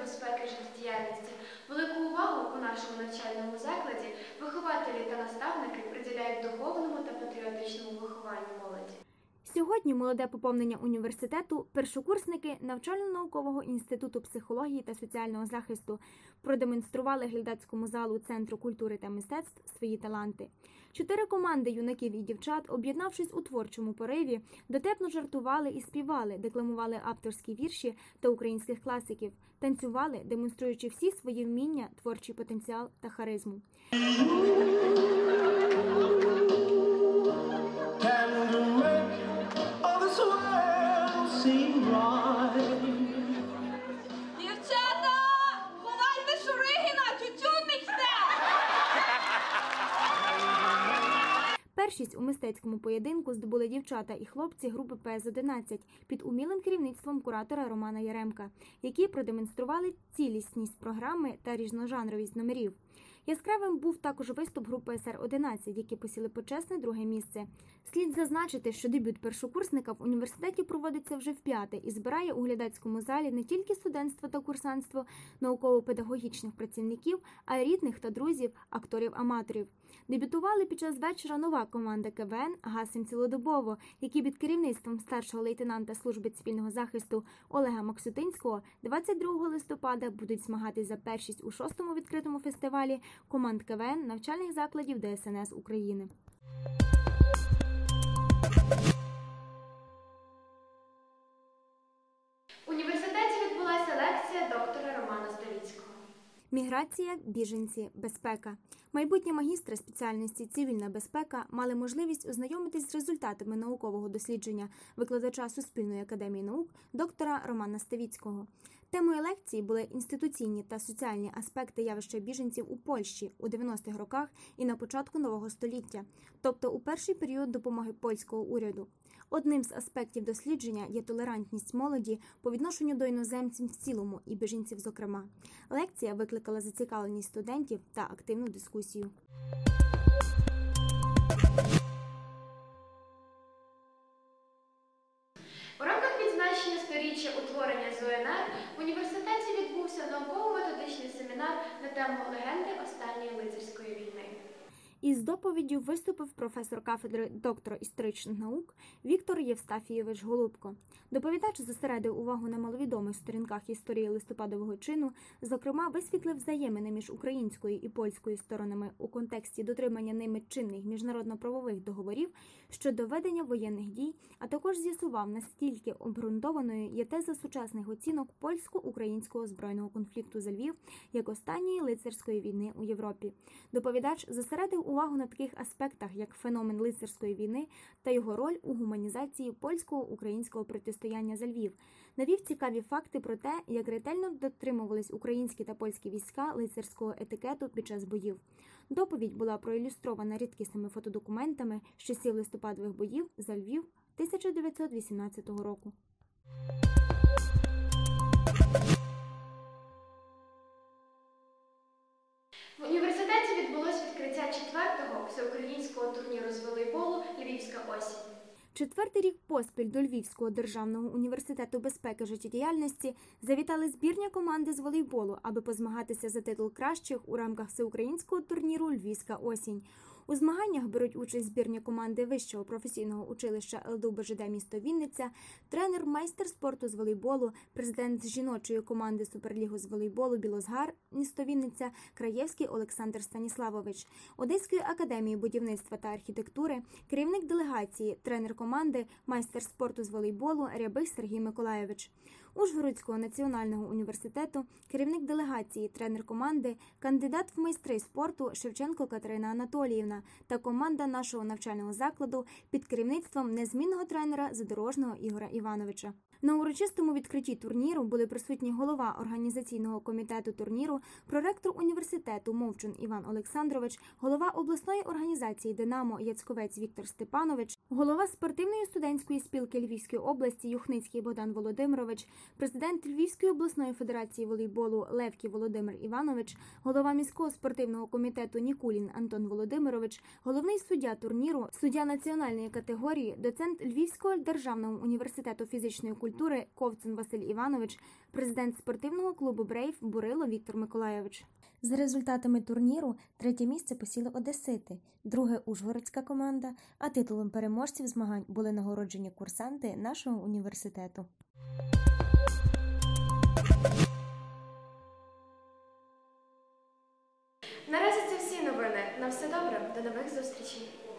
безпеки життєдіяльності. Велику увагу у нашому навчальному закладі вихователі та наставники приділяють духовному та патріотичному вихованню молоді. Сьогодні молоде поповнення університету, першокурсники Навчально-наукового інституту психології та соціального захисту продемонстрували глядацькому залу Центру культури та мистецтв свої таланти. 4 команди юнаків і дівчат, об'єднавшись у творчому пориві, дотепно жартували і співали, декламували авторські вірші та українських класиків, танцювали, демонструючи всі свої вміння, творчий потенціал та харизму. Дівчата, ховайте Шуригіна, тютюнник йде! Першість у мистецькому поєдинку здобули дівчата і хлопці групи ПС-11 під умілим керівництвом куратора Романа Яремка, які продемонстрували цілісність програми та різножанровість номерів. Яскравим був також виступ групи СР-11, які посіли почесне друге місце. Слід зазначити, що дебют першокурсника в університеті проводиться вже вп'яте і збирає у глядацькому залі не тільки студентство та курсантство, науково-педагогічних працівників, а й рідних та друзів, акторів-аматорів. Дебютували під час вечора нова команда КВН «Гасим цілодобово», які під керівництвом старшого лейтенанта служби цивільного захисту Олега Максютинського 22 листопада будуть змагатись за першість у 6-му відкритому фестивалі команд КВН навчальних закладів ДСНС України. В університеті відбулася лекція доктора Романа Ставіцького. Міграція, біженці, безпека. Майбутні магістри спеціальності «Цивільна безпека» мали можливість ознайомитись з результатами наукового дослідження викладача Суспільної академії наук доктора Романа Ставіцького. Темою лекції були інституційні та соціальні аспекти явища біженців у Польщі у 90-х роках і на початку нового століття, тобто у перший період допомоги польського уряду. Одним з аспектів дослідження є толерантність молоді по відношенню до іноземців в цілому і біженців зокрема. Лекція викликала зацікавленість студентів та активну дискусію. У рамках відзначення 100-річчя утворення ЗУНР в університеті відбувся науково-методичний семінар на тему «Легенди останньої лицарської війни». Із доповіддю виступив професор кафедри доктора історичних наук Віктор Євстафійович Голубко. Доповідач зосередив увагу на маловідомих сторінках історії листопадового чину, зокрема висвітлив взаємини між українською і польською сторонами у контексті дотримання ними чинних міжнародно-правових договорів щодо ведення воєнних дій, а також з'ясував, наскільки обґрунтованою є теза сучасних оцінок польсько-українського збройного конфлікту за Львів як останньої лицарської війни у Європі. Доповідач зосередив увагу на таких аспектах, як феномен лицарської війни та його роль у гуманізації польсько-українського протистояння за Львів. Навів цікаві факти про те, як ретельно дотримувались українські та польські війська лицарського етикету під час боїв. Доповідь була проілюстрована рідкісними фотодокументами з часів листопадових боїв за Львів 1918 року. В університеті відбулось відкриття 4-го всеукраїнського турніру з волейболу «Львівська осінь». Четвертий рік поспіль до Львівського державного університету безпеки життєдіяльності завітали збірні команди з волейболу, аби позмагатися за титул кращих у рамках всеукраїнського турніру «Львівська осінь». У змаганнях беруть участь збірні команди Вищого професійного училища ЛДУ-БЖД місто Вінниця, тренер, майстер спорту з волейболу, президент жіночої команди Суперлігу з волейболу «Білозгар» місто Вінниця, Краєвський Олександр Станіславович, Одеської академії будівництва та архітектури, керівник делегації, тренер команди, майстер спорту з волейболу Рябих Сергій Миколайович. Ужгородського національного університету, керівник делегації, тренер команди, кандидат в майстри спорту Шевченко Катерина Анатоліївна та команда нашого навчального закладу під керівництвом незмінного тренера Задорожного Ігоря Івановича. На урочистому відкритті турніру були присутні голова організаційного комітету турніру, проректор університету Мовчун Іван Олександрович, голова обласної організації «Динамо» Яцьковець Віктор Степанович, голова спортивної студентської спілки Львівської області Юхницький Богдан Володимирович, президент Львівської обласної федерації волейболу Левків Володимир Іванович, голова міського спортивного комітету Нікулін Антон Володимирович, головний суддя турніру, суддя національної категорії, доцент Львівського державного університету фізичної культури культури Ковцун Василь Іванович, президент спортивного клубу «Брейв» Бурило Віктор Миколайович. За результатами турніру третє місце посіли одесити, друге – ужгородська команда, а титулом переможців змагань були нагороджені курсанти нашого університету. Наразі це всі новини. На все добре. До нових зустрічей.